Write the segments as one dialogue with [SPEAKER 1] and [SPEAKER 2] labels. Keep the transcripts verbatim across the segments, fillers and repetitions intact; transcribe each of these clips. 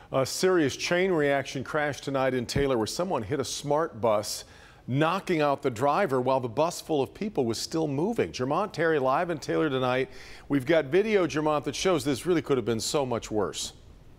[SPEAKER 1] A serious chain reaction crash tonight in Taylor where someone hit a smart bus, knocking out the driver while the bus full of people was still moving. Jermont Terry live in Taylor tonight. We've got video, Jermont, that shows this really could have been so much worse.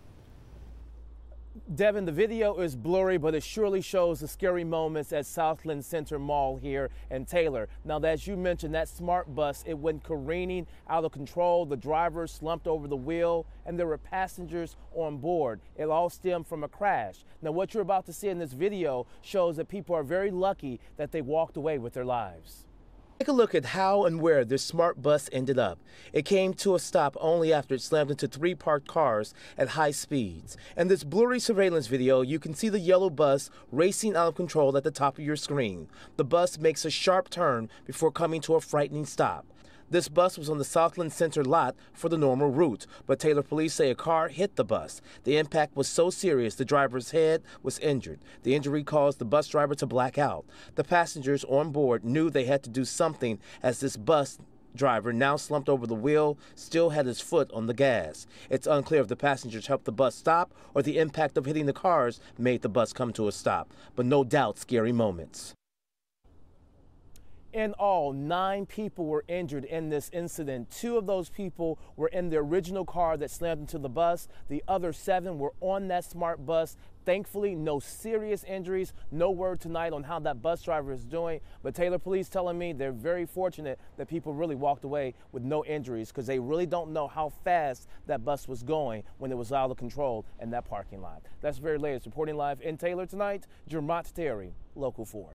[SPEAKER 2] Devin, the video is blurry, but it surely shows the scary moments at Southland Center Mall here in Taylor. Now, as you mentioned, that smart bus, it went careening out of control. The driver slumped over the wheel, and there were passengers on board. It all stemmed from a crash. Now, what you're about to see in this video shows that people are very lucky that they walked away with their lives.
[SPEAKER 3] Take a look at how and where this smart bus ended up. It came to a stop only after it slammed into three parked cars at high speeds. In this blurry surveillance video, you can see the yellow bus racing out of control at the top of your screen. The bus makes a sharp turn before coming to a frightening stop. This bus was on the Southland Center lot for the normal route, but Taylor police say a car hit the bus. The impact was so serious the driver's head was injured. The injury caused the bus driver to black out. The passengers on board knew they had to do something as this bus driver, now slumped over the wheel, still had his foot on the gas. It's unclear if the passengers helped the bus stop or the impact of hitting the cars made the bus come to a stop, but no doubt scary moments.
[SPEAKER 2] In all, nine people were injured in this incident. Two of those people were in the original car that slammed into the bus. The other seven were on that smart bus. Thankfully, no serious injuries. No word tonight on how that bus driver is doing. But Taylor police telling me they're very fortunate that people really walked away with no injuries because they really don't know how fast that bus was going when it was out of control in that parking lot. That's the very latest. Reporting live in Taylor tonight, Jermont Terry, Local four.